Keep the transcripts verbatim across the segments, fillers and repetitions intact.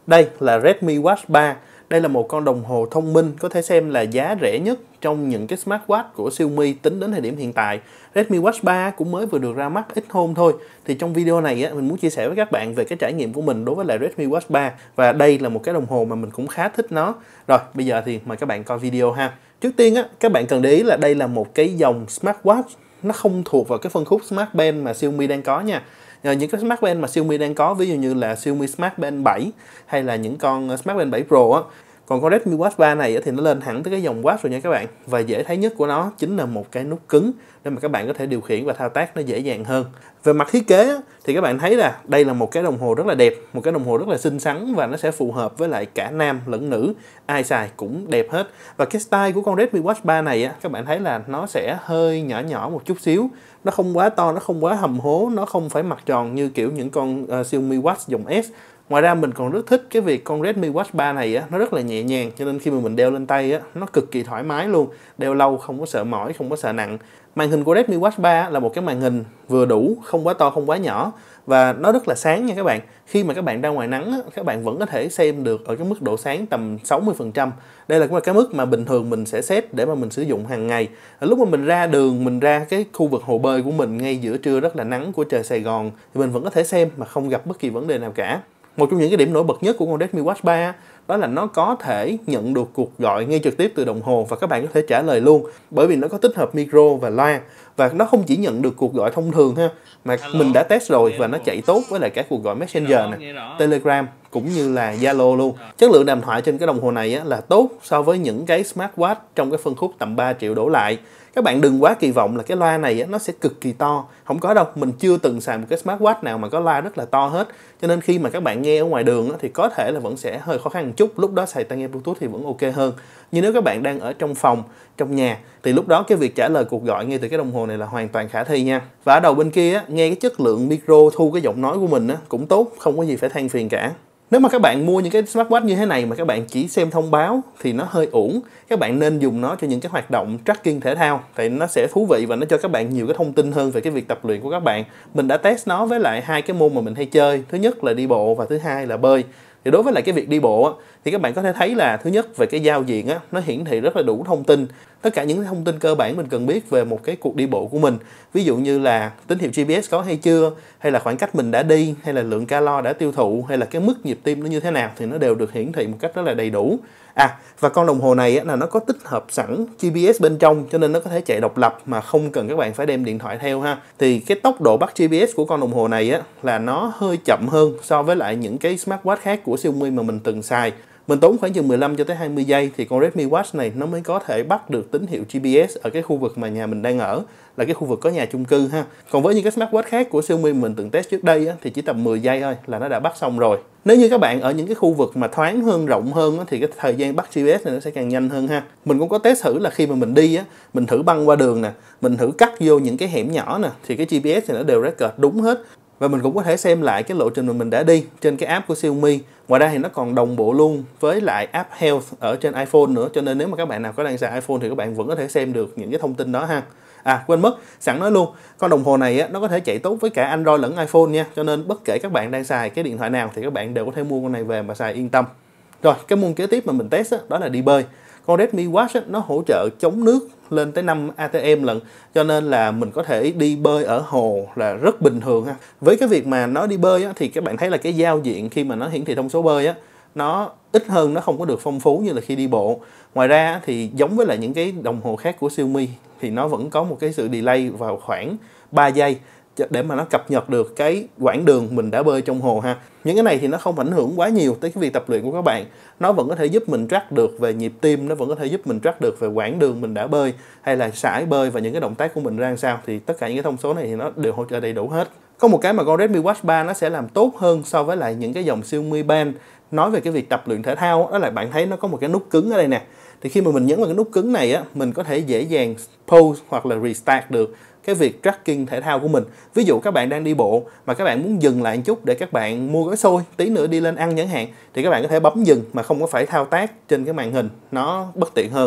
Đây là Redmi Watch ba. Đây là một con đồng hồ thông minh có thể xem là giá rẻ nhất trong những cái smartwatch của Xiaomi tính đến thời điểm hiện tại. Redmi Watch ba cũng mới vừa được ra mắt ít hôm thôi. Thì trong video này á, mình muốn chia sẻ với các bạn về cái trải nghiệm của mình đối với lại Redmi Watch ba. Và đây là một cái đồng hồ mà mình cũng khá thích nó. Rồi, bây giờ thì mời các bạn coi video ha. Trước tiên á, các bạn cần để ý là đây là một cái dòng smartwatch. Nó không thuộc vào cái phân khúc Smart Band mà Xiaomi đang có nha. Những cái Smart Band mà Xiaomi đang có, ví dụ như là Xiaomi Smart Band bảy hay là những con Smart Band bảy Pro á. Còn con Redmi Watch ba này thì nó lên hẳn tới cái dòng watch rồi nha các bạn. Và dễ thấy nhất của nó chính là một cái nút cứng để mà các bạn có thể điều khiển và thao tác nó dễ dàng hơn. Về mặt thiết kế thì các bạn thấy là đây là một cái đồng hồ rất là đẹp, một cái đồng hồ rất là xinh xắn và nó sẽ phù hợp với lại cả nam lẫn nữ, ai xài cũng đẹp hết. Và cái style của con Redmi Watch ba này các bạn thấy là nó sẽ hơi nhỏ nhỏ một chút xíu, nó không quá to, nó không quá hầm hố, nó không phải mặt tròn như kiểu những con uh, Xiaomi Watch dòng S. Ngoài ra mình còn rất thích cái việc con Redmi Watch ba này á, nó rất là nhẹ nhàng, cho nên khi mà mình đeo lên tay á, nó cực kỳ thoải mái luôn. Đeo lâu không có sợ mỏi, không có sợ nặng. Màn hình của Redmi Watch ba là một cái màn hình vừa đủ, không quá to, không quá nhỏ. Và nó rất là sáng nha các bạn. Khi mà các bạn ra ngoài nắng á, các bạn vẫn có thể xem được ở cái mức độ sáng tầm sáu mươi phần trăm. Đây là cái mức mà bình thường mình sẽ set để mà mình sử dụng hàng ngày. Lúc mà mình ra đường, mình ra cái khu vực hồ bơi của mình ngay giữa trưa rất là nắng của trời Sài Gòn thì mình vẫn có thể xem mà không gặp bất kỳ vấn đề nào cả. Một trong những cái điểm nổi bật nhất của con Redmi Watch ba đó là nó có thể nhận được cuộc gọi ngay trực tiếp từ đồng hồ và các bạn có thể trả lời luôn, bởi vì nó có tích hợp micro và loa. Và nó không chỉ nhận được cuộc gọi thông thường ha, mà Hello. Mình đã test rồi và nó chạy tốt với lại các cuộc gọi Messenger nè, Telegram cũng như là Zalo luôn. Chất lượng đàm thoại trên cái đồng hồ này á, là tốt so với những cái smartwatch trong cái phân khúc tầm ba triệu đổ lại. Các bạn đừng quá kỳ vọng là cái loa này á, nó sẽ cực kỳ to. Không có đâu, mình chưa từng xài một cái smartwatch nào mà có loa rất là to hết. Cho nên khi mà các bạn nghe ở ngoài đường á, thì có thể là vẫn sẽ hơi khó khăn một chút. Lúc đó xài tai nghe Bluetooth thì vẫn ok hơn. Nhưng nếu các bạn đang ở trong phòng, trong nhà thì lúc đó cái việc trả lời cuộc gọi ngay từ cái đồng hồ này là hoàn toàn khả thi nha. Và ở đầu bên kia á, nghe cái chất lượng micro thu cái giọng nói của mình á, cũng tốt, không có gì phải than phiền cả. Nếu mà các bạn mua những cái smartwatch như thế này mà các bạn chỉ xem thông báo thì nó hơi uổng. Các bạn nên dùng nó cho những cái hoạt động tracking thể thao thì nó sẽ thú vị và nó cho các bạn nhiều cái thông tin hơn về cái việc tập luyện của các bạn. Mình đã test nó với lại hai cái môn mà mình hay chơi. Thứ nhất là đi bộ và thứ hai là bơi. Thì đối với lại cái việc đi bộ á, thì các bạn có thể thấy là thứ nhất về cái giao diện á, nó hiển thị rất là đủ thông tin. Tất cả những thông tin cơ bản mình cần biết về một cái cuộc đi bộ của mình. Ví dụ như là tín hiệu giê pê ét có hay chưa, hay là khoảng cách mình đã đi, hay là lượng calo đã tiêu thụ, hay là cái mức nhịp tim nó như thế nào thì nó đều được hiển thị một cách rất là đầy đủ. À, và con đồng hồ này á, là nó có tích hợp sẵn giê pê ét bên trong cho nên nó có thể chạy độc lập mà không cần các bạn phải đem điện thoại theo ha. Thì cái tốc độ bắt giê pê ét của con đồng hồ này á, là nó hơi chậm hơn so với lại những cái smartwatch khác của Xiaomi mà mình từng xài. Mình tốn khoảng chừng mười lăm cho tới hai mươi giây thì con Redmi Watch này nó mới có thể bắt được tín hiệu giê pê ét ở cái khu vực mà nhà mình đang ở, là cái khu vực có nhà chung cư ha. Còn với những cái smartwatch khác của Xiaomi mình từng test trước đây á, thì chỉ tầm mười giây thôi là nó đã bắt xong rồi. Nếu như các bạn ở những cái khu vực mà thoáng hơn, rộng hơn á, thì cái thời gian bắt giê pê ét này nó sẽ càng nhanh hơn ha. Mình cũng có test thử là khi mà mình đi á, mình thử băng qua đường nè, mình thử cắt vô những cái hẻm nhỏ nè, thì cái giê pê ét này nó đều record đúng hết. Và mình cũng có thể xem lại cái lộ trình mà mình đã đi trên cái app của Xiaomi. Ngoài ra thì nó còn đồng bộ luôn với lại app Health ở trên iPhone nữa. Cho nên nếu mà các bạn nào có đang xài iPhone thì các bạn vẫn có thể xem được những cái thông tin đó ha. À, quên mất, sẵn nói luôn, con đồng hồ này á, nó có thể chạy tốt với cả Android lẫn iPhone nha. Cho nên bất kể các bạn đang xài cái điện thoại nào thì các bạn đều có thể mua con này về mà xài yên tâm. Rồi, cái môn kế tiếp mà mình test á, đó là đi bơi. Con Redmi Watch á, nó hỗ trợ chống nước lên tới năm a tê em lận, cho nên là mình có thể đi bơi ở hồ là rất bình thường ha. Với cái việc mà nó đi bơi á, thì các bạn thấy là cái giao diện khi mà nó hiển thị thông số bơi á, nó ít hơn, nó không có được phong phú như là khi đi bộ. Ngoài ra thì giống với lại những cái đồng hồ khác của Xiaomi thì nó vẫn có một cái sự delay vào khoảng ba giây để mà nó cập nhật được cái quãng đường mình đã bơi trong hồ ha. Những cái này thì nó không ảnh hưởng quá nhiều tới cái việc tập luyện của các bạn. Nó vẫn có thể giúp mình track được về nhịp tim, nó vẫn có thể giúp mình track được về quãng đường mình đã bơi, hay là sải bơi và những cái động tác của mình ra sao. Thì tất cả những cái thông số này thì nó đều hỗ trợ đầy đủ hết. Có một cái mà con Redmi Watch ba nó sẽ làm tốt hơn so với lại những cái dòng Xiaomi Band nói về cái việc tập luyện thể thao, đó là bạn thấy nó có một cái nút cứng ở đây nè. Thì khi mà mình nhấn vào cái nút cứng này á, mình có thể dễ dàng pause hoặc là restart được cái việc tracking thể thao của mình. Ví dụ các bạn đang đi bộ mà các bạn muốn dừng lại một chút để các bạn mua gói xôi, tí nữa đi lên ăn chẳng hạn, thì các bạn có thể bấm dừng mà không có phải thao tác trên cái màn hình, nó bất tiện hơn.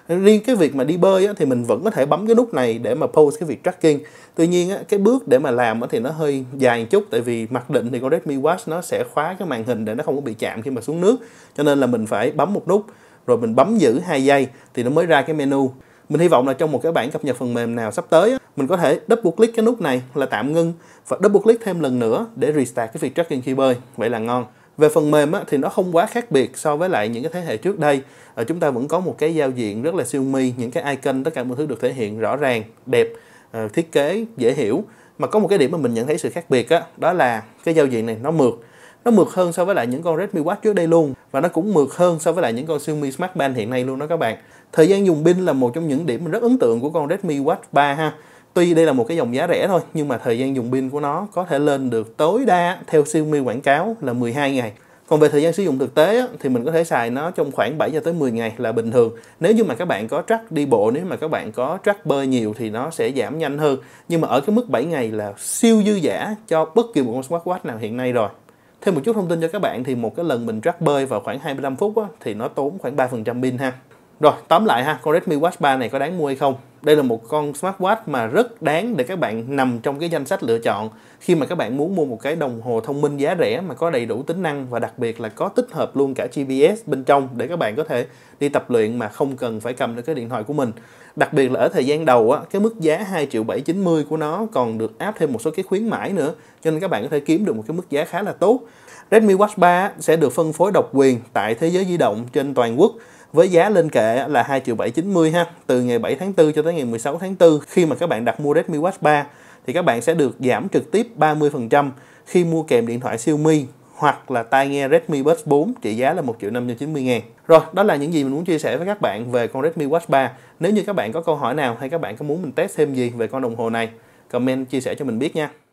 Riêng cái việc mà đi bơi á, thì mình vẫn có thể bấm cái nút này để mà pause cái việc tracking. Tuy nhiên á, cái bước để mà làm á, thì nó hơi dài một chút, tại vì mặc định thì con Redmi Watch nó sẽ khóa cái màn hình để nó không có bị chạm khi mà xuống nước, cho nên là mình phải bấm một nút rồi mình bấm giữ hai giây thì nó mới ra cái menu. Mình hy vọng là trong một cái bản cập nhật phần mềm nào sắp tới á, mình có thể double click cái nút này là tạm ngưng và double click thêm lần nữa để restart cái việc tracking khi bơi. Vậy là ngon. Về phần mềm á, thì nó không quá khác biệt so với lại những cái thế hệ trước đây. Ở chúng ta vẫn có một cái giao diện rất là siêu mi, những cái icon tất cả mọi thứ được thể hiện rõ ràng, đẹp, uh, thiết kế dễ hiểu. Mà có một cái điểm mà mình nhận thấy sự khác biệt á, đó là cái giao diện này nó mượt. Nó mượt hơn so với lại những con Redmi Watch trước đây luôn, và nó cũng mượt hơn so với lại những con Xiaomi Smart Band hiện nay luôn đó các bạn. Thời gian dùng pin là một trong những điểm rất ấn tượng của con Redmi Watch ba ha. Tuy đây là một cái dòng giá rẻ thôi, nhưng mà thời gian dùng pin của nó có thể lên được tối đa theo Xiaomi quảng cáo là mười hai ngày. Còn về thời gian sử dụng thực tế á, thì mình có thể xài nó trong khoảng bảy cho tới mười ngày là bình thường. Nếu như mà các bạn có track đi bộ, nếu mà các bạn có track bơi nhiều thì nó sẽ giảm nhanh hơn. Nhưng mà ở cái mức bảy ngày là siêu dư dả cho bất kỳ một con smartwatch nào hiện nay rồi. Thêm một chút thông tin cho các bạn thì một cái lần mình track bơi vào khoảng hai mươi lăm phút á, thì nó tốn khoảng ba phần trăm pin ha. Rồi, tóm lại ha, con Redmi Watch ba này có đáng mua hay không? Đây là một con smartwatch mà rất đáng để các bạn nằm trong cái danh sách lựa chọn khi mà các bạn muốn mua một cái đồng hồ thông minh giá rẻ mà có đầy đủ tính năng, và đặc biệt là có tích hợp luôn cả giê pê ét bên trong để các bạn có thể đi tập luyện mà không cần phải cầm được cái điện thoại của mình. Đặc biệt là ở thời gian đầu á, cái mức giá hai triệu bảy trăm chín mươi của nó còn được áp thêm một số cái khuyến mãi nữa, cho nên các bạn có thể kiếm được một cái mức giá khá là tốt. Redmi Watch ba sẽ được phân phối độc quyền tại thế giới di động trên toàn quốc với giá lên kệ là hai triệu bảy trăm chín mươi ha, từ ngày bảy tháng tư cho tới ngày mười sáu tháng tư. Khi mà các bạn đặt mua Redmi Watch ba thì các bạn sẽ được giảm trực tiếp ba mươi phần trăm khi mua kèm điện thoại Xiaomi hoặc là tai nghe Redmi Buds bốn trị giá là một triệu năm trăm chín mươi ngàn. Rồi, đó là những gì mình muốn chia sẻ với các bạn về con Redmi Watch ba. Nếu như các bạn có câu hỏi nào hay các bạn có muốn mình test thêm gì về con đồng hồ này, comment chia sẻ cho mình biết nha.